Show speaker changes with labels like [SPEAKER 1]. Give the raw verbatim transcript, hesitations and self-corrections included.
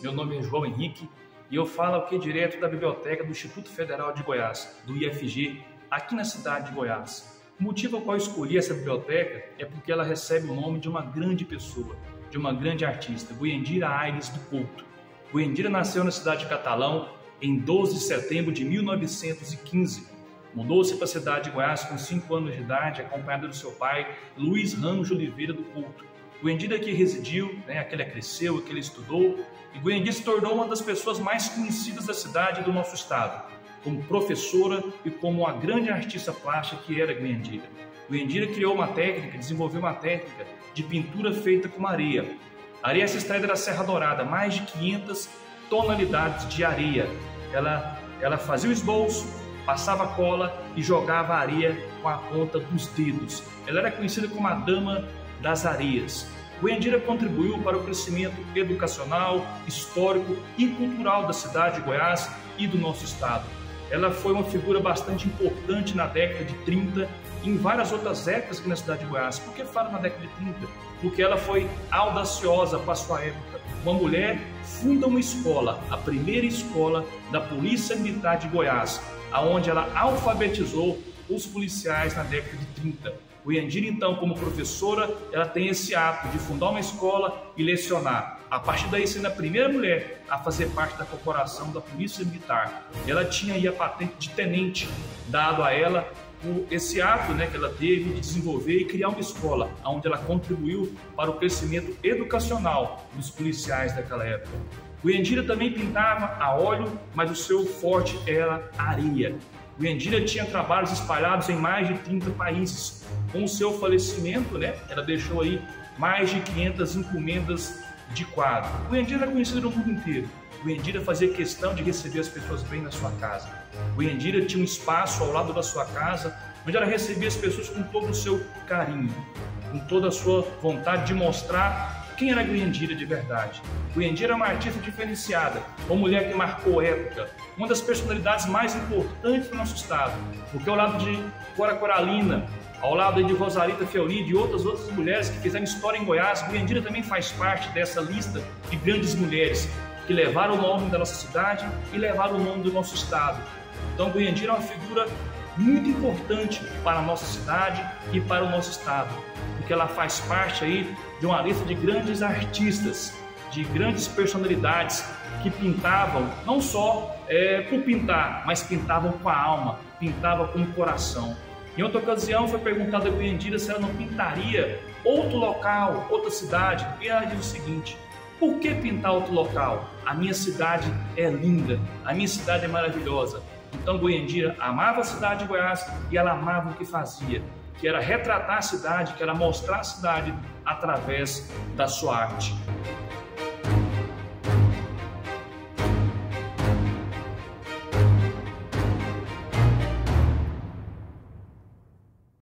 [SPEAKER 1] meu nome é João Henrique e eu falo aqui direto da biblioteca do Instituto Federal de Goiás, do I F G, aqui na cidade de Goiás. O motivo ao qual eu escolhi essa biblioteca é porque ela recebe o nome de uma grande pessoa, de uma grande artista, Goiandira Aires do Couto. Goiandira nasceu na cidade de Catalão em doze de setembro de mil novecentos e quinze. Mudou-se para a cidade de Goiás com cinco anos de idade, acompanhada do seu pai, Luiz Ramos de Oliveira do Couto. Goiandira aqui residiu, né, aqui ele cresceu, aqui ele estudou, e Goiandira se tornou uma das pessoas mais conhecidas da cidade e do nosso estado, como professora e como a grande artista plástica que era Goiandira. Goiandira criou uma técnica, desenvolveu uma técnica de pintura feita com areia. A areia se extraída da Serra Dourada, mais de quinhentas tonalidades de areia. Ela, ela fazia o esboço, passava cola e jogava a areia com a ponta dos dedos. Ela era conhecida como a Dama das Areias. Goiandira contribuiu para o crescimento educacional, histórico e cultural da cidade de Goiás e do nosso estado. Ela foi uma figura bastante importante na década de trinta e em várias outras épocas aqui na cidade de Goiás. Por que falo na década de trinta? Porque ela foi audaciosa para a sua época. Uma mulher funda uma escola, a primeira escola da Polícia Militar de Goiás, onde ela alfabetizou os policiais na década de trinta. Goiandira, então, como professora, ela tem esse ato de fundar uma escola e lecionar. A partir daí, sendo a primeira mulher a fazer parte da corporação da Polícia Militar. Ela tinha aí a patente de tenente dado a ela por esse ato, né, que ela teve de desenvolver e criar uma escola, onde ela contribuiu para o crescimento educacional dos policiais daquela época. Goiandira também pintava a óleo, mas o seu forte era a areia. Goiandira tinha trabalhos espalhados em mais de trinta países. Com o seu falecimento, né, ela deixou aí mais de quinhentas encomendas de quadro. Goiandira era conhecida no mundo inteiro. Goiandira fazia questão de receber as pessoas bem na sua casa. Goiandira tinha um espaço ao lado da sua casa, onde ela recebia as pessoas com todo o seu carinho, com toda a sua vontade de mostrar quem era Goiandira de verdade. Goiandira é uma artista diferenciada, uma mulher que marcou época, uma das personalidades mais importantes do nosso estado, porque ao lado de Cora Coralina, ao lado de Rosarita Fiorito e outras outras mulheres que fizeram história em Goiás, Goiandira também faz parte dessa lista de grandes mulheres que levaram o nome da nossa cidade e levaram o nome do nosso estado. Então Goiandira é uma figura muito importante para a nossa cidade e para o nosso estado, porque ela faz parte aí de uma lista de grandes artistas, de grandes personalidades que pintavam não só é, por pintar, mas pintavam com a alma, pintavam com o coração. Em outra ocasião foi perguntado a Goiandira se ela não pintaria outro local, outra cidade, e ela diz o seguinte: por que pintar outro local? A minha cidade é linda, a minha cidade é maravilhosa. Então Goiandira amava a cidade de Goiás e ela amava o que fazia, que era retratar a cidade, que era mostrar a cidade através da sua arte.